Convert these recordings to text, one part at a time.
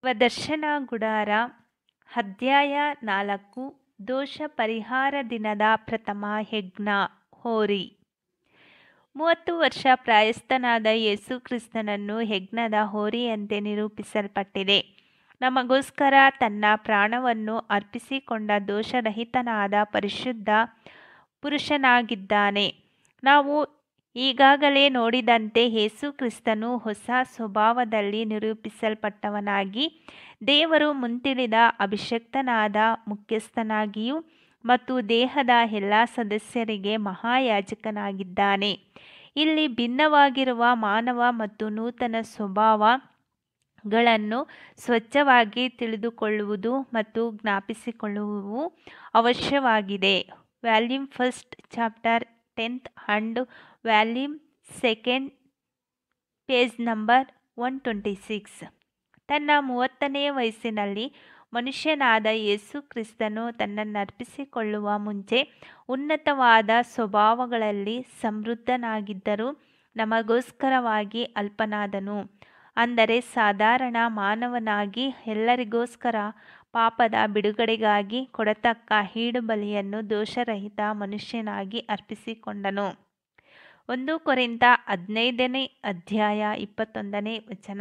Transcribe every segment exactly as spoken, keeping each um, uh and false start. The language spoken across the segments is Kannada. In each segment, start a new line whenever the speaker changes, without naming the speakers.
ದರ್ಶನ ಗುಡಾರ ಅಧ್ಯಾಯ ನಾಲ್ಕು. ದೋಷ ಪರಿಹಾರ ದಿನದ ಪ್ರಥಮ ಯಜ್ಞ. ಹೋರಿ. ಮೂವತ್ತು ವರ್ಷ ಪ್ರಾಯಸ್ಥನಾದ ಯೇಸು ಕ್ರಿಸ್ತನನ್ನು ಯಜ್ಞದ ಹೋರಿಯಂತೆ ನಿರೂಪಿಸಲ್ಪಟ್ಟಿದೆ. ನಮಗೋಸ್ಕರ ತನ್ನ ಪ್ರಾಣವನ್ನು ಅರ್ಪಿಸಿಕೊಂಡ ದೋಷರಹಿತನಾದ ಪರಿಶುದ್ಧ ಪುರುಷನಾಗಿದ್ದಾನೆ. ನಾವು ಈಗಾಗಲೇ ನೋಡಿದಂತೆ ಯೇಸು ಕ್ರಿಸ್ತನು ಹೊಸ ಸ್ವಭಾವದಲ್ಲಿ ನಿರೂಪಿಸಲ್ಪಟ್ಟವನಾಗಿ ದೇವರು ಮುಂತಿಳಿದ ಅಭಿಷಕ್ತನಾದ ಮುಖ್ಯಸ್ಥನಾಗಿಯೂ ಮತ್ತು ದೇಹದ ಎಲ್ಲ ಸದಸ್ಯರಿಗೆ ಮಹಾಯಾಜಕನಾಗಿದ್ದಾನೆ. ಇಲ್ಲಿ ಭಿನ್ನವಾಗಿರುವ ಮಾನವ ಮತ್ತು ನೂತನ ಸ್ವಭಾವಗಳನ್ನು ಸ್ವಚ್ಛವಾಗಿ ತಿಳಿದುಕೊಳ್ಳುವುದು ಮತ್ತು ಜ್ಞಾಪಿಸಿಕೊಳ್ಳುವುದು ಅವಶ್ಯವಾಗಿದೆ. Volume first chapter tenth and volume second page number one twenty six. ತನ್ನ ಮೂವತ್ತನೇ ವಯಸ್ಸಿನಲ್ಲಿ ಮನುಷ್ಯನಾದ ಯೇಸು ಕ್ರಿಸ್ತನು ತನ್ನನ್ನರ್ಪಿಸಿಕೊಳ್ಳುವ ಮುಂಚೆ ಉನ್ನತವಾದ ಸ್ವಭಾವಗಳಲ್ಲಿ ಸಮೃದ್ಧನಾಗಿದ್ದರೂ ನಮಗೋಸ್ಕರವಾಗಿ ಅಲ್ಪನಾದನು. ಅಂದರೆ ಸಾಧಾರಣ ಮಾನವನಾಗಿ ಎಲ್ಲರಿಗೋಸ್ಕರ ಪಾಪದ ಬಿಡುಗಡೆಗಾಗಿ ಕೊಡತಕ್ಕ ಈಡುಬಲಿಯನ್ನು ದೋಷರಹಿತ ಮನುಷ್ಯನಾಗಿ ಅರ್ಪಿಸಿಕೊಂಡನು. ಒಂದು ಕೊರಿಂಥ ಹದಿನೈದನೇ ಅಧ್ಯಾಯ ಇಪ್ಪತ್ತೊಂದನೇ ವಚನ.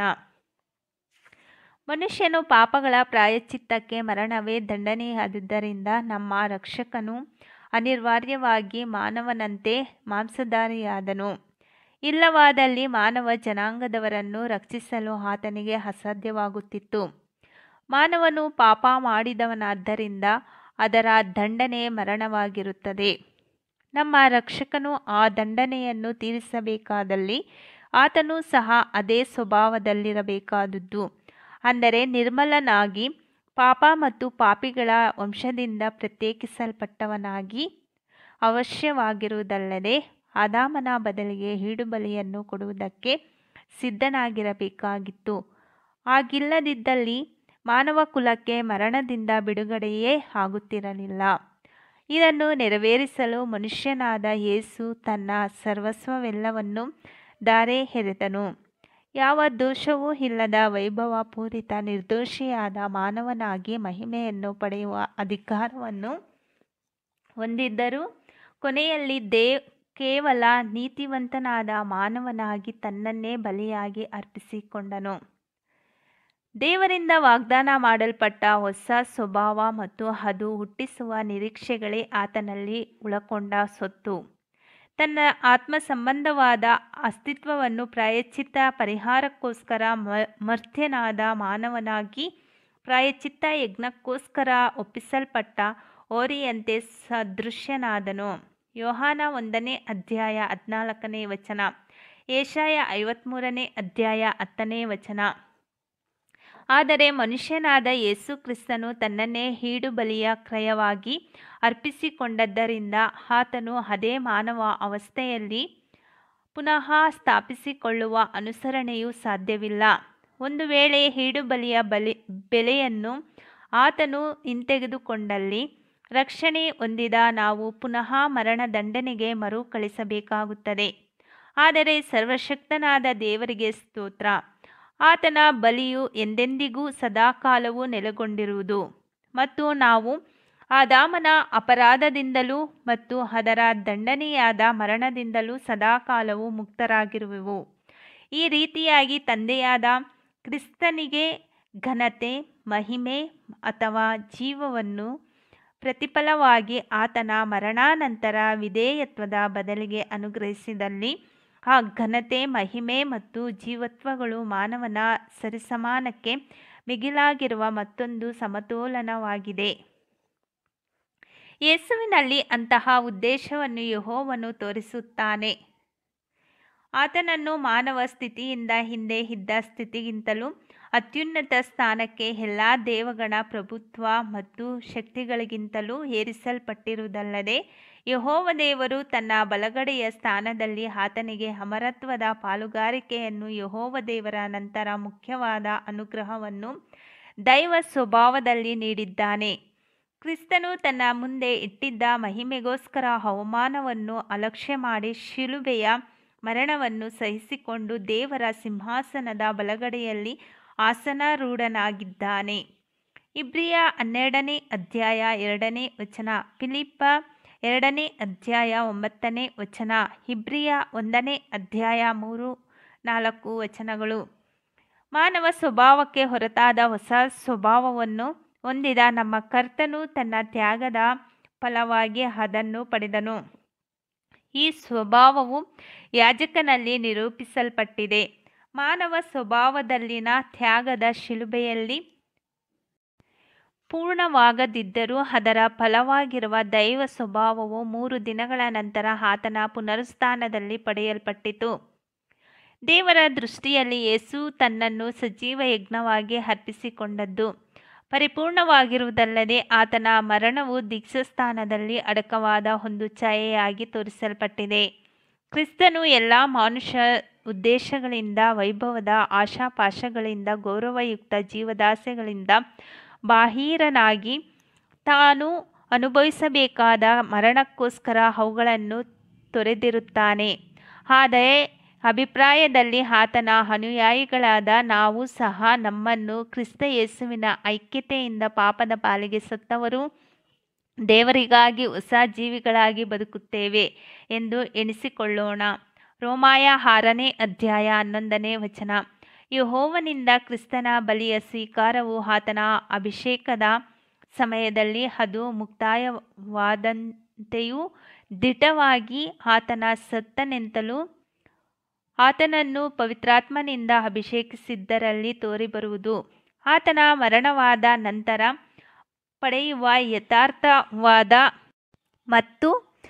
ಮನುಷ್ಯನು ಪಾಪಗಳ ಪ್ರಾಯಶ್ಚಿತ್ತಕ್ಕೆ ಮರಣವೇ ದಂಡನೆಯಾದುದರಿಂದ ನಮ್ಮ ರಕ್ಷಕನು ಅನಿವಾರ್ಯವಾಗಿ ಮಾನವನಂತೆ ಮಾಂಸಧಾರಿಯಾದನು. ಇಲ್ಲವಾದಲ್ಲಿ ಮಾನವ ಜನಾಂಗದವರನ್ನು ರಕ್ಷಿಸಲು ಆತನಿಗೆ ಅಸಾಧ್ಯವಾಗುತ್ತಿತ್ತು. ಮಾನವನು ಪಾಪ ಮಾಡಿದವನಾದ್ದರಿಂದ ಅದರ ದಂಡನೆ ಮರಣವಾಗಿರುತ್ತದೆ. ನಮ್ಮ ರಕ್ಷಕನು ಆ ದಂಡನೆಯನ್ನು ತೀರಿಸಬೇಕಾದಲ್ಲಿ ಆತನೂ ಸಹ ಅದೇ ಸ್ವಭಾವದಲ್ಲಿರಬೇಕಾದುದು, ಅಂದರೆ ನಿರ್ಮಲನಾಗಿ ಪಾಪ ಮತ್ತು ಪಾಪಿಗಳ ವಂಶದಿಂದ ಪ್ರತ್ಯೇಕಿಸಲ್ಪಟ್ಟವನಾಗಿ ಅವಶ್ಯವಾಗಿರುವುದಲ್ಲದೆ ಆದಾಮನ ಬದಲಿಗೆ ಈಡುಬಲಿಯನ್ನು ಕೊಡುವುದಕ್ಕೆ ಸಿದ್ಧನಾಗಿರಬೇಕಾಗಿತ್ತು. ಹಾಗಿಲ್ಲದಿದ್ದಲ್ಲಿ ಮಾನವ ಕುಲಕ್ಕೆ ಮರಣದಿಂದ ಬಿಡುಗಡೆಯೇ ಆಗುತ್ತಿರಲಿಲ್ಲ. ಇದನ್ನು ನೆರವೇರಿಸಲು ಮನುಷ್ಯನಾದ ಯೇಸು ತನ್ನ ಸರ್ವಸ್ವವೆಲ್ಲವನ್ನೂ ಧಾರೆ ಎರೆದನು. ಯಾವ ದೋಷವೂ ಇಲ್ಲದ ವೈಭವಪೂರಿತ ನಿರ್ದೋಷಿಯಾದ ಮಾನವನಾಗಿ ಮಹಿಮೆಯನ್ನು ಪಡೆಯುವ ಅಧಿಕಾರವನ್ನು ಹೊಂದಿದ್ದರೂ ಕೊನೆಯಲ್ಲಿ ದೇವ್ ಕೇವಲ ನೀತಿವಂತನಾದ ಮಾನವನಾಗಿ ತನ್ನನ್ನೇ ಬಲಿಯಾಗಿ ಅರ್ಪಿಸಿಕೊಂಡನು. ದೇವರಿಂದ ವಾಗ್ದಾನ ಮಾಡಲ್ಪಟ್ಟ ಹೊಸ ಸ್ವಭಾವ ಮತ್ತು ಅದು ಹುಟ್ಟಿಸುವ ನಿರೀಕ್ಷೆಗಳೇ ಆತನಲ್ಲಿ ಉಳಕೊಂಡ ಸ್ವತ್ತು. ತನ್ನ ಆತ್ಮ ಸಂಬಂಧವಾದ ಅಸ್ತಿತ್ವವನ್ನು ಪ್ರಾಯಶ್ಚಿತ್ತ ಪರಿಹಾರಕ್ಕೋಸ್ಕರ ಮರ್ತ್ಯನಾದ ಮಾನವನಾಗಿ ಪ್ರಾಯಶ್ಚಿತ್ತ ಯಜ್ಞಕ್ಕೋಸ್ಕರ ಒಪ್ಪಿಸಲ್ಪಟ್ಟ ಹೋರಿಯಂತೆ ಸದೃಶ್ಯನಾದನು. ಯೋಹಾನ ಒಂದನೇ ಅಧ್ಯಾಯ ಹದಿನಾಲ್ಕನೇ ವಚನ. ಯೆಶಾಯ ಐವತ್ತ್ಮೂರನೇ ಅಧ್ಯಾಯ ಹತ್ತನೇ ವಚನ. ಆದರೆ ಮನುಷ್ಯನಾದ ಯೇಸು ಕ್ರಿಸ್ತನು ತನ್ನನ್ನೇ ಈಡುಬಲಿಯ ಕ್ರಯವಾಗಿ ಅರ್ಪಿಸಿಕೊಂಡದ್ದರಿಂದ ಆತನು ಅದೇ ಮಾನವ ಅವಸ್ಥೆಯಲ್ಲಿ ಪುನಃ ಸ್ಥಾಪಿಸಿಕೊಳ್ಳುವ ಅನುಸರಣೆಯೂ ಸಾಧ್ಯವಿಲ್ಲ. ಒಂದು ವೇಳೆ ಈಡುಬಲಿಯ ಬಲಿ ಬೆಲೆಯನ್ನು ಆತನು ಹಿಂತೆಗೆದುಕೊಂಡಲ್ಲಿ ರಕ್ಷಣೆ ಹೊಂದಿದ ನಾವು ಪುನಃ ಮರಣದಂಡನೆಗೆ ಮರುಕಳಿಸಬೇಕಾಗುತ್ತದೆ. ಆದರೆ ಸರ್ವಶಕ್ತನಾದ ದೇವರಿಗೆ ಸ್ತೋತ್ರ, ಆತನ ಬಲಿಯು ಎಂದೆಂದಿಗೂ ಸದಾಕಾಲವೂ ನೆಲೆಗೊಂಡಿರುವುದು ಮತ್ತು ನಾವು ಆದಾಮನ ಅಪರಾಧದಿಂದಲೂ ಮತ್ತು ಅದರ ದಂಡನೆಯಾದ ಮರಣದಿಂದಲೂ ಸದಾಕಾಲವೂ ಮುಕ್ತರಾಗಿರುವೆವು. ಈ ರೀತಿಯಾಗಿ ತಂದೆಯಾದ ಕ್ರಿಸ್ತನಿಗೆ ಘನತೆ, ಮಹಿಮೆ ಅಥವಾ ಜೀವವನ್ನು ಪ್ರತಿಫಲವಾಗಿ ಆತನ ಮರಣಾನಂತರ ವಿಧೇಯತ್ವದ ಬದಲಿಗೆ ಅನುಗ್ರಹಿಸಿದಲ್ಲಿ ಆ ಘನತೆ, ಮಹಿಮೆ ಮತ್ತು ಜೀವತ್ವಗಳು ಮಾನವನ ಸರಿಸಮಾನಕ್ಕೆ ಮಿಗಿಲಾಗಿರುವ ಮತ್ತೊಂದು ಸಮತೋಲನವಾಗಿದೆ. ಯೇಸುವಿನಲ್ಲಿ ಅಂತಹ ಉದ್ದೇಶವನ್ನು ಯೆಹೋವನು ತೋರಿಸುತ್ತಾನೆ. ಆತನನ್ನು ಮಾನವ ಸ್ಥಿತಿಯಿಂದ ಹಿಂದೆ ಇದ್ದ ಸ್ಥಿತಿಗಿಂತಲೂ ಅತ್ಯುನ್ನತ ಸ್ಥಾನಕ್ಕೆ ಎಲ್ಲ ದೇವಗಣ ಪ್ರಭುತ್ವ ಮತ್ತು ಶಕ್ತಿಗಳಿಗಿಂತಲೂ ಏರಿಸಲ್ಪಟ್ಟಿರುವುದಲ್ಲದೆ ಯೆಹೋವ ದೇವರು ತನ್ನ ಬಲಗಡೆಯ ಸ್ಥಾನದಲ್ಲಿ ಆತನಿಗೆ ಅಮರತ್ವದ ಪಾಲುಗಾರಿಕೆಯನ್ನು ಯೆಹೋವ ದೇವರ ನಂತರ ಮುಖ್ಯವಾದ ಅನುಗ್ರಹವನ್ನು ದೈವ ಸ್ವಭಾವದಲ್ಲಿ ನೀಡಿದ್ದಾನೆ. ಕ್ರಿಸ್ತನು ತನ್ನ ಮುಂದೆ ಇಟ್ಟಿದ್ದ ಮಹಿಮೆಗೋಸ್ಕರ ಅವಮಾನವನ್ನು ಅಲಕ್ಷ್ಯ ಮಾಡಿ ಶಿಲುಬೆಯ ಮರಣವನ್ನು ಸಹಿಸಿಕೊಂಡು ದೇವರ ಸಿಂಹಾಸನದ ಬಲಗಡೆಯಲ್ಲಿ ಆಸನಾರೂಢನಾಗಿದ್ದಾನೆ. ಇಬ್ರಿಯ ಹನ್ನೆರಡನೇ ಅಧ್ಯಾಯ ಎರಡನೇ ವಚನ, ಫಿಲಿಪ್ಪ ಎರಡನೇ ಅಧ್ಯಾಯ ಒಂಬತ್ತನೇ ವಚನ, ಇಬ್ರಿಯ ಒಂದನೇ ಅಧ್ಯಾಯ ಮೂರು ನಾಲ್ಕು ವಚನಗಳು. ಮಾನವ ಸ್ವಭಾವಕ್ಕೆ ಹೊರತಾದ ಹೊಸ ಸ್ವಭಾವವನ್ನು ಹೊಂದಿದ ನಮ್ಮ ಕರ್ತನು ತನ್ನ ತ್ಯಾಗದ ಫಲವಾಗಿ ಅದನ್ನು ಪಡೆದನು. ಈ ಸ್ವಭಾವವು ಯಾಜಕನಲ್ಲಿ ನಿರೂಪಿಸಲ್ಪಟ್ಟಿದೆ. ಮಾನವ ಸ್ವಭಾವದಲ್ಲಿನ ತ್ಯಾಗದ ಶಿಲುಬೆಯಲ್ಲಿ ಪೂರ್ಣವಾಗದಿದ್ದರೂ ಅದರ ಫಲವಾಗಿರುವ ದೈವ ಸ್ವಭಾವವು ಮೂರು ದಿನಗಳ ನಂತರ ಆತನ ಪುನರುತ್ಥಾನದಲ್ಲಿ ಪಡೆಯಲ್ಪಟ್ಟಿತು. ದೇವರ ದೃಷ್ಟಿಯಲ್ಲಿ ಯೇಸು ತನ್ನನ್ನು ಸಜೀವ ಯಜ್ಞವಾಗಿ ಅರ್ಪಿಸಿಕೊಂಡದ್ದು ಪರಿಪೂರ್ಣವಾಗಿರುವುದಲ್ಲದೆ ಆತನ ಮರಣವು ದೀಕ್ಷಾಸ್ಥಾನದಲ್ಲಿ ಅಡಕವಾದ ಒಂದು ಛಾಯೆಯಾಗಿ ತೋರಿಸಲ್ಪಟ್ಟಿದೆ. ಕ್ರಿಸ್ತನು ಎಲ್ಲ ಮಾನುಷ ಉದ್ದೇಶಗಳಿಂದ, ವೈಭವದ ಆಶಾಪಾಶಗಳಿಂದ, ಗೌರವಯುಕ್ತ ಜೀವದಾಸೆಗಳಿಂದ ಬಾಹಿರನಾಗಿ ತಾನು ಅನುಭವಿಸಬೇಕಾದ ಮರಣಕ್ಕೋಸ್ಕರ ಅವುಗಳನ್ನು ತೊರೆದಿರುತ್ತಾನೆ. ಅದೇ ಅಭಿಪ್ರಾಯದಲ್ಲಿ ಆತನ ಅನುಯಾಯಿಗಳಾದ ನಾವು ಸಹ ನಮ್ಮನ್ನು ಕ್ರಿಸ್ತ ಯೇಸುವಿನ ಐಕ್ಯತೆಯಿಂದ ಪಾಪದ ಪಾಲಿಗೆ ಸತ್ತವರು ದೇವರಿಗಾಗಿ ಹೊಸ ಜೀವಿಗಳಾಗಿ ಬದುಕುತ್ತೇವೆ ಎಂದು ಎಣಿಸಿಕೊಳ್ಳೋಣ. ರೋಮಾಯ ಆರನೇ ಅಧ್ಯಾಯ ಹನ್ನೊಂದನೇ ವಚನ. ಯೆಹೋವನಿಂದ ಕ್ರಿಸ್ತನ ಬಲಿಯ ಸ್ವೀಕಾರವು ಆತನ ಅಭಿಷೇಕದ ಸಮಯದಲ್ಲಿ ಅದು ಮುಕ್ತಾಯವಾದಂತೆಯೂ ದಿಟವಾಗಿ ಆತನ ಸತ್ತನೆಂತಲೂ ಆತನನ್ನು ಪವಿತ್ರಾತ್ಮನಿಂದ ಅಭಿಷೇಕಿಸಿದ್ದರಲ್ಲಿ ತೋರಿಬರುವುದು. ಆತನ ಮರಣವಾದ ನಂತರ ಪಡೆಯುವ ಯಥಾರ್ಥವಾದ ಮತ್ತು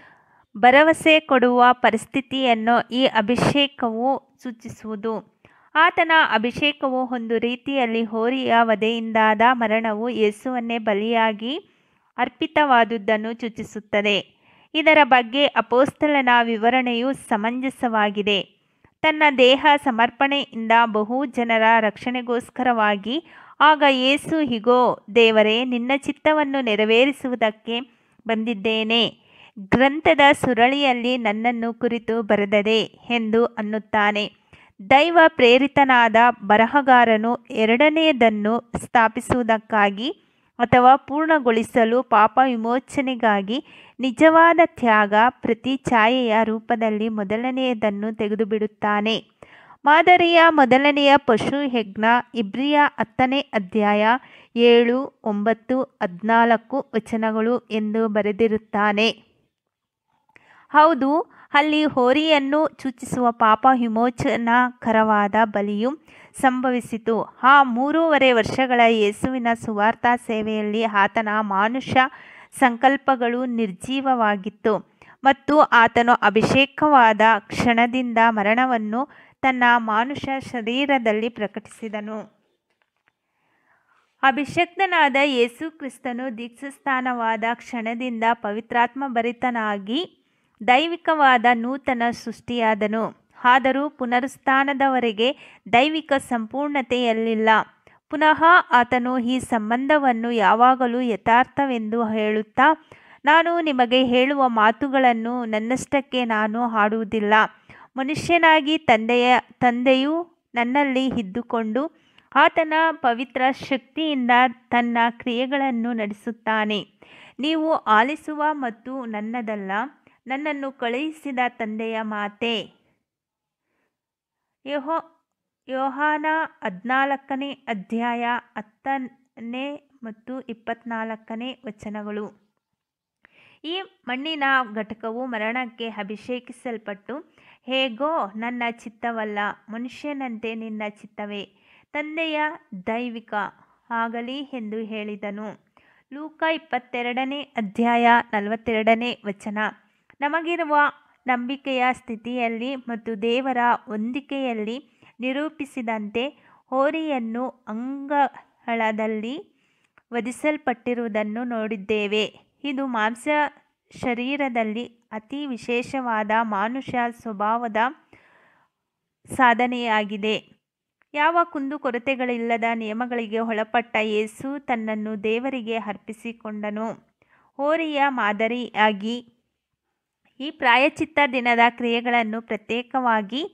ಭರವಸೆ ಕೊಡುವ ಪರಿಸ್ಥಿತಿಯನ್ನು ಈ ಅಭಿಷೇಕವು ಸೂಚಿಸುವುದು. ಆತನ ಅಭಿಷೇಕವು ಒಂದು ರೀತಿಯಲ್ಲಿ ಹೋರಿಯ ವಧೆಯಿಂದಾದ ಮರಣವು ಯೇಸುವನ್ನೇ ಬಲಿಯಾಗಿ ಅರ್ಪಿತವಾದುದನ್ನು ಸೂಚಿಸುತ್ತದೆ. ಇದರ ಬಗ್ಗೆ ಅಪೊಸ್ತಲನ ವಿವರಣೆಯು ಸಮಂಜಸವಾಗಿದೆ. ತನ್ನ ದೇಹ ಸಮರ್ಪಣೆಯಿಂದ ಬಹು ಜನರ ರಕ್ಷಣೆಗೋಸ್ಕರವಾಗಿ. ಆಗ ಯೇಸು, ಇಗೋ ದೇವರೇ, ನಿನ್ನ ಚಿತ್ತವನ್ನು ನೆರವೇರಿಸುವುದಕ್ಕೆ ಬಂದಿದ್ದೇನೆ, ಗ್ರಂಥದ ಸುರಳಿಯಲ್ಲಿ ನನ್ನನ್ನು ಕುರಿತು ಬರೆದದೆ ಎಂದು ಅನ್ನುತ್ತಾನೆ. ದೈವ ಪ್ರೇರಿತನಾದ ಬರಹಗಾರನು ಎರಡನೆಯದನ್ನು ಸ್ಥಾಪಿಸುವುದಕ್ಕಾಗಿ ಅಥವಾ ಪೂರ್ಣಗೊಳಿಸಲು ಪಾಪ ವಿಮೋಚನೆಗಾಗಿ ನಿಜವಾದ ತ್ಯಾಗ ಪ್ರತಿ ಛಾಯೆಯ ರೂಪದಲ್ಲಿ ಮೊದಲನೆಯದನ್ನು ತೆಗೆದುಬಿಡುತ್ತಾನೆ. ಮಾದರಿಯ ಮೊದಲನೆಯ ಪಶು ಯಜ್ಞ ಇಬ್ರಿಯ ಹತ್ತನೇ ಅಧ್ಯಾಯ ಏಳು ಒಂಬತ್ತು ಹದಿನಾಲ್ಕು ವಚನಗಳು ಎಂದು ಬರೆದಿರುತ್ತಾನೆ. ಹೌದು, ಅಲ್ಲಿ ಹೋರಿಯನ್ನು ಸೂಚಿಸುವ ಪಾಪ ವಿಮೋಚನಾಕರವಾದ ಬಲಿಯು ಸಂಭವಿಸಿತು. ಆ ಮೂರೂವರೆ ವರ್ಷಗಳ ಯೇಸುವಿನ ಸುವಾರ್ಥ ಸೇವೆಯಲ್ಲಿ ಆತನ ಮಾನುಷ ಸಂಕಲ್ಪಗಳು ನಿರ್ಜೀವವಾಗಿತ್ತು ಮತ್ತು ಆತನು ಅಭಿಷೇಕವಾದ ಕ್ಷಣದಿಂದ ಮರಣವನ್ನು ತನ್ನ ಮಾನುಷ ಶರೀರದಲ್ಲಿ ಪ್ರಕಟಿಸಿದನು. ಅಭಿಷಕ್ತನಾದ ಯೇಸು ಕ್ರಿಸ್ತನು ದೀಕ್ಷಾಸ್ನಾನವಾದ ಕ್ಷಣದಿಂದ ಪವಿತ್ರಾತ್ಮಭರಿತನಾಗಿ ದೈವಿಕವಾದ ನೂತನ ಸೃಷ್ಟಿಯಾದನು. ಆದರೂ ಪುನರುತ್ಥಾನದವರೆಗೆ ದೈವಿಕ ಸಂಪೂರ್ಣತೆಯಲ್ಲಿಲ್ಲ. ಪುನಃ ಆತನು ಈ ಸಂಬಂಧವನ್ನು ಯಾವಾಗಲೂ ಯಥಾರ್ಥವೆಂದು ಹೇಳುತ್ತಾ, ನಾನು ನಿಮಗೆ ಹೇಳುವ ಮಾತುಗಳನ್ನು ನನ್ನಷ್ಟಕ್ಕೆ ನಾನು ಆಡುವುದಿಲ್ಲ, ಮನುಷ್ಯನಾಗಿ ತಂದೆಯ ತಂದೆಯು ನನ್ನಲ್ಲಿ ಇದ್ದುಕೊಂಡು ಆತನ ಪವಿತ್ರ ಶಕ್ತಿಯಿಂದ ತನ್ನ ಕ್ರಿಯೆಗಳನ್ನು ನಡೆಸುತ್ತಾನೆ. ನೀವು ಆಲಿಸುವ ಮತ್ತು ನನ್ನದಲ್ಲ, ನನ್ನನ್ನು ಕಳುಹಿಸಿದ ತಂದೆಯ ಮಾತೇ. ಯೆಹೋ ಯೋಹಾನ ಹದಿನಾಲ್ಕನೇ ಅಧ್ಯಾಯ ಹತ್ತನೇ ಮತ್ತು ಇಪ್ಪತ್ನಾಲ್ಕನೇ ವಚನಗಳು. ಈ ಮಣ್ಣಿನ ಘಟಕವು ಮರಣಕ್ಕೆ ಅಭಿಷೇಕಿಸಲ್ಪಟ್ಟು, ಹೇಗೋ ನನ್ನ ಚಿತ್ತವಲ್ಲ, ಮನುಷ್ಯನಂತೆ ನಿನ್ನ ಚಿತ್ತವೇ ತಂದೆಯ ದೈವಿಕ ಆಗಲಿ ಎಂದು ಹೇಳಿದನು. ಲೂಕ ಇಪ್ಪತ್ತೆರಡನೇ ಅಧ್ಯಾಯ ನಲವತ್ತೆರಡನೇ ವಚನ. ನಮಗಿರುವ ನಂಬಿಕೆಯ ಸ್ಥಿತಿಯಲ್ಲಿ ಮತ್ತು ದೇವರ ಹೊಂದಿಕೆಯಲ್ಲಿ ನಿರೂಪಿಸಿದಂತೆ ಹೋರಿಯನ್ನು ಅಂಗಳದಲ್ಲಿ ವಧಿಸಲ್ಪಟ್ಟಿರುವುದನ್ನು ನೋಡಿದ್ದೇವೆ. ಇದು ಮಾಂಸ ಶರೀರದಲ್ಲಿ ಅತಿ ವಿಶೇಷವಾದ ಮಾನುಷ ಸ್ವಭಾವದ ಸಾಧನೆಯಾಗಿದೆ. ಯಾವ ಕುಂದುಕೊರತೆಗಳಿಲ್ಲದ ನಿಯಮಗಳಿಗೆ ಒಳಪಟ್ಟ ಯೇಸು ತನ್ನನ್ನು ದೇವರಿಗೆ ಅರ್ಪಿಸಿಕೊಂಡನು. ಹೋರಿಯ ಮಾದರಿಯಾಗಿ ಈ ಪ್ರಾಯಶ್ಚಿತ್ತ ದಿನದ ಕ್ರಿಯೆಗಳನ್ನು ಪ್ರತ್ಯೇಕವಾಗಿ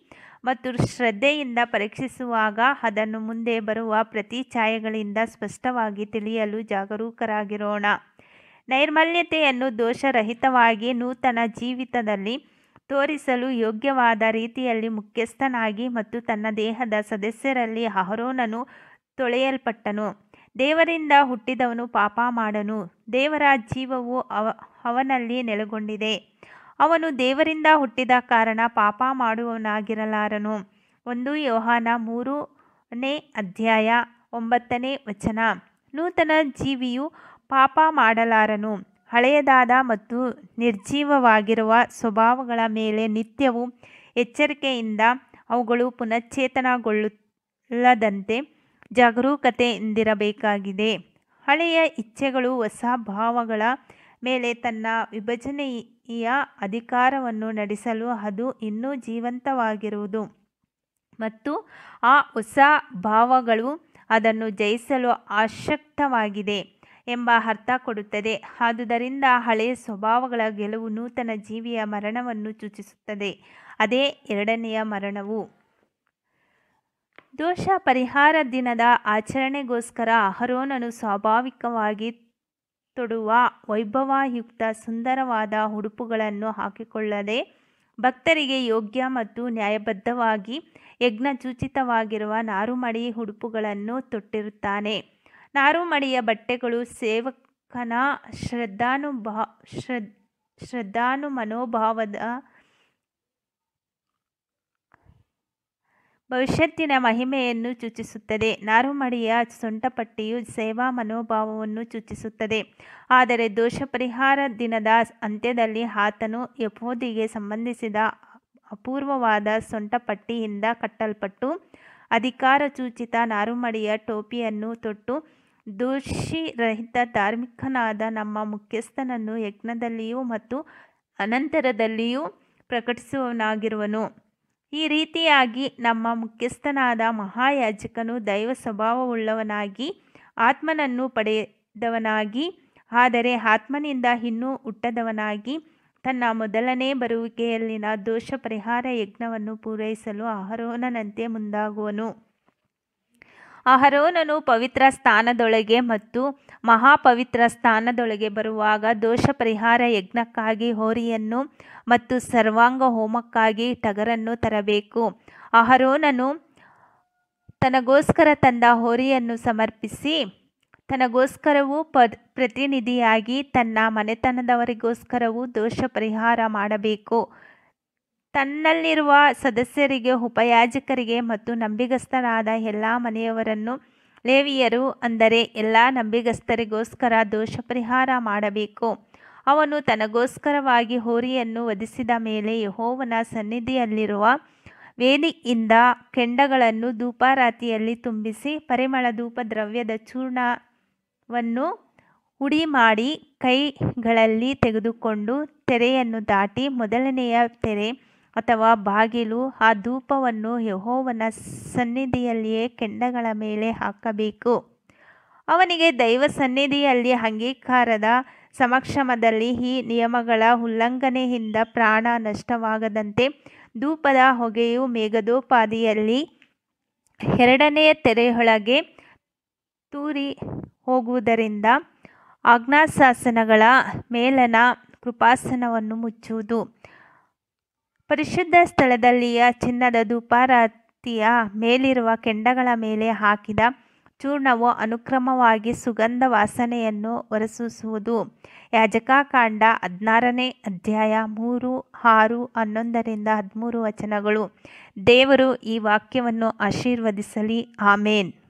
ಮತ್ತು ಶ್ರದ್ಧೆಯಿಂದ ಪರೀಕ್ಷಿಸುವಾಗ ಅದನ್ನು ಮುಂದೆ ಬರುವ ಪ್ರತಿ ಛಾಯೆಗಳಿಂದ ಸ್ಪಷ್ಟವಾಗಿ ತಿಳಿಯಲು ಜಾಗರೂಕರಾಗಿರೋಣ. ನೈರ್ಮಲ್ಯತೆಯನ್ನು ದೋಷರಹಿತವಾಗಿ ನೂತನ ಜೀವಿತದಲ್ಲಿ ತೋರಿಸಲು ಯೋಗ್ಯವಾದ ರೀತಿಯಲ್ಲಿ ಮುಖ್ಯಸ್ಥನಾಗಿ ಮತ್ತು ತನ್ನ ದೇಹದ ಸದಸ್ಯರಲ್ಲಿ ಅಹರೋನನು ತೊಳೆಯಲ್ಪಟ್ಟನು. ದೇವರಿಂದ ಹುಟ್ಟಿದವನು ಪಾಪ ಮಾಡನು, ದೇವರ ಜೀವವು ಅವ ಅವನಲ್ಲಿ ನೆಲೆಗೊಂಡಿದೆ. ಅವನು ದೇವರಿಂದ ಹುಟ್ಟಿದ ಕಾರಣ ಪಾಪ ಮಾಡುವವನಾಗಿರಲಾರನು. ಒಂದು ಯೋಹಾನ ಮೂರನೇ ಅಧ್ಯಾಯ ಒಂಬತ್ತನೇ ವಚನ. ನೂತನ ಜೀವಿಯು ಪಾಪ ಮಾಡಲಾರನು. ಹಳೆಯದಾದ ಮತ್ತು ನಿರ್ಜೀವವಾಗಿರುವ ಸ್ವಭಾವಗಳ ಮೇಲೆ ನಿತ್ಯವೂ ಎಚ್ಚರಿಕೆಯಿಂದ ಅವುಗಳು ಪುನಶ್ಚೇತನಗೊಳ್ಳದಂತೆ ಜಾಗರೂಕತೆಯಿಂದಿರಬೇಕಾಗಿದೆ. ಹಳೆಯ ಇಚ್ಛೆಗಳು ಹೊಸ ಭಾವಗಳ ಮೇಲೆ ತನ್ನ ವಿಭಜನೆಯ ಅಧಿಕಾರವನ್ನು ನಡೆಸಲು ಅದು ಇನ್ನೂ ಜೀವಂತವಾಗಿರುವುದು ಮತ್ತು ಆ ಹೊಸ ಭಾವಗಳು ಅದನ್ನು ಜಯಿಸಲು ಅಶಕ್ತವಾಗಿದೆ ಎಂಬ ಅರ್ಥ ಕೊಡುತ್ತದೆ. ಆದುದರಿಂದ ಹಳೆಯ ಸ್ವಭಾವಗಳ ಗೆಲುವು ನೂತನ ಜೀವಿಯ ಮರಣವನ್ನು ಸೂಚಿಸುತ್ತದೆ. ಅದೇ ಎರಡನೆಯ ಮರಣವು. ದೋಷ ಪರಿಹಾರ ದಿನದ ಆಚರಣೆಗೋಸ್ಕರ ಅಹರೋನನು ಸ್ವಾಭಾವಿಕವಾಗಿ ತೊಡುವ ವೈಭವಯುಕ್ತ ಸುಂದರವಾದ ಉಡುಪುಗಳನ್ನು ಹಾಕಿಕೊಳ್ಳದೆ ಭಕ್ತರಿಗೆ ಯೋಗ್ಯ ಮತ್ತು ನ್ಯಾಯಬದ್ಧವಾಗಿ ಯಜ್ಞಸೂಚಿತವಾಗಿರುವ ನಾರುಮಡಿ ಉಡುಪುಗಳನ್ನು ತೊಟ್ಟಿರುತ್ತಾನೆ. ನಾರುಮಡಿಯ ಬಟ್ಟೆಗಳು ಸೇವಕನ ಶ್ರದ್ಧಾನುಭಾ ಶ್ರದ್ ಶ್ರದ್ಧಾನುಮನೋಭಾವದ ಭವಿಷ್ಯತ್ತಿನ ಮಹಿಮೆಯನ್ನು ಸೂಚಿಸುತ್ತದೆ. ನಾರುಮಡಿಯ ಸೊಂಟಪಟ್ಟಿಯು ಸೇವಾ ಮನೋಭಾವವನ್ನು ಸೂಚಿಸುತ್ತದೆ. ಆದರೆ ದೋಷ ಪರಿಹಾರ ದಿನದ ಅಂತ್ಯದಲ್ಲಿ ಆತನು ಯೆಹೋವನಿಗೆ ಸಂಬಂಧಿಸಿದ ಅಪೂರ್ವವಾದ ಸೊಂಟಪಟ್ಟಿಯಿಂದ ಕಟ್ಟಲ್ಪಟ್ಟು ಅಧಿಕಾರಸೂಚಿತ ನಾರುಮಡಿಯ ಟೋಪಿಯನ್ನು ತೊಟ್ಟು ದೋಷಿರಹಿತ ಧಾರ್ಮಿಕನಾದ ನಮ್ಮ ಮುಖ್ಯಸ್ಥನನ್ನು ಯಜ್ಞದಲ್ಲಿಯೂ ಮತ್ತು ಅನಂತರದಲ್ಲಿಯೂ ಪ್ರಕಟಿಸುವವನಾಗಿರುವನು. ಈ ರೀತಿಯಾಗಿ ನಮ್ಮ ಮುಖ್ಯಸ್ಥನಾದ ಮಹಾಯಾಜಕನು ದೈವ ಸ್ವಭಾವವುಳ್ಳವನಾಗಿ ಆತ್ಮನನ್ನು ಪಡೆದವನಾಗಿ ಆದರೆ ಆತ್ಮನಿಂದ ಇನ್ನೂ ಹುಟ್ಟದವನಾಗಿ ತನ್ನ ಮೊದಲನೇ ಬರುವಿಕೆಯಲ್ಲಿನ ದೋಷ ಪರಿಹಾರ ಯಜ್ಞವನ್ನು ಪೂರೈಸಲು ಅಹರೋನನಂತೆ ಮುಂದಾಗುವನು. ಅಹರೋನನು ಪವಿತ್ರ ಸ್ಥಾನದೊಳಗೆ ಮತ್ತು ಮಹಾಪವಿತ್ರ ಸ್ಥಾನದೊಳಗೆ ಬರುವಾಗ ದೋಷ ಪರಿಹಾರ ಯಜ್ಞಕ್ಕಾಗಿ ಹೋರಿಯನ್ನು ಮತ್ತು ಸರ್ವಾಂಗ ಹೋಮಕ್ಕಾಗಿ ಟಗರನ್ನು ತರಬೇಕು. ಅಹರೋನನು ತನಗೋಸ್ಕರ ತಂದ ಹೋರಿಯನ್ನು ಸಮರ್ಪಿಸಿ ತನಗೋಸ್ಕರವೂ ಪದ್ ಪ್ರತಿನಿಧಿಯಾಗಿ ತನ್ನ ಮನೆತನದವರಿಗೋಸ್ಕರವೂ ದೋಷ ಪರಿಹಾರ ಮಾಡಬೇಕು. ತನ್ನಲ್ಲಿರುವ ಸದಸ್ಯರಿಗೆ, ಉಪಯಾಜಕರಿಗೆ ಮತ್ತು ನಂಬಿಗಸ್ತರಾದ ಎಲ್ಲ ಮನೆಯವರನ್ನು, ಲೇವಿಯರು ಅಂದರೆ ಎಲ್ಲ ನಂಬಿಗಸ್ತರಿಗೋಸ್ಕರ ದೋಷ ಪರಿಹಾರ ಮಾಡಬೇಕು. ಅವನು ತನಗೋಸ್ಕರವಾಗಿ ಹೋರಿಯನ್ನು ವಧಿಸಿದ ಮೇಲೆ ಯೆಹೋವನ ಸನ್ನಿಧಿಯಲ್ಲಿರುವ ವೇದಿಯಿಂದ ಕೆಂಡಗಳನ್ನು ಧೂಪಾರತಿಯಲ್ಲಿ ತುಂಬಿಸಿ ಪರಿಮಳ ಧೂಪದ್ರವ್ಯದ ಚೂರ್ಣವನ್ನು ಹುಡಿ ಮಾಡಿ ಕೈಗಳಲ್ಲಿ ತೆಗೆದುಕೊಂಡು ತೆರೆಯನ್ನು ದಾಟಿ ಮೊದಲನೆಯ ತೆರೆ ಅಥವಾ ಬಾಗಿಲು ಆ ಧೂಪವನ್ನು ಯೆಹೋವನ ಸನ್ನಿಧಿಯಲ್ಲಿಯೇ ಕೆಂಡಗಳ ಮೇಲೆ ಹಾಕಬೇಕು. ಅವನಿಗೆ ದೈವ ಸನ್ನಿಧಿಯಲ್ಲಿ ಅಂಗೀಕಾರದ ಸಮಕ್ಷಮದಲ್ಲಿ ಈ ನಿಯಮಗಳ ಉಲ್ಲಂಘನೆಯಿಂದ ಪ್ರಾಣ ನಷ್ಟವಾಗದಂತೆ ಧೂಪದ ಹೊಗೆಯು ಮೇಘದೋಪಾದಿಯಲ್ಲಿ ಎರಡನೆಯ ತೆರೆಯೊಳಗೆ ತೂರಿ ಹೋಗುವುದರಿಂದ ಆಜ್ಞಾಶಾಸನಗಳ ಮೇಲಣ ಕೃಪಾಸನವನ್ನು ಮುಚ್ಚುವುದು. ಪರಿಶುದ್ಧ ಸ್ಥಳದಲ್ಲಿಯ ಚಿನ್ನದ ಧೂಪಾರತಿಯ ಮೇಲಿರುವ ಕೆಂಡಗಳ ಮೇಲೆ ಹಾಕಿದ ಚೂರ್ಣವು ಅನುಕ್ರಮವಾಗಿ ಸುಗಂಧ ವಾಸನೆಯನ್ನು ಹೊರಸೂಸುವುದು. ಯಾಜಕಕಾಂಡ ಹದಿನಾರನೇ ಅಧ್ಯಾಯ ಮೂರು, ಆರು, ಹನ್ನೊಂದರಿಂದ ಹದಿಮೂರು ವಚನಗಳು. ದೇವರು ಈ ವಾಕ್ಯವನ್ನು ಆಶೀರ್ವದಿಸಲಿ. ಆಮೇನ್.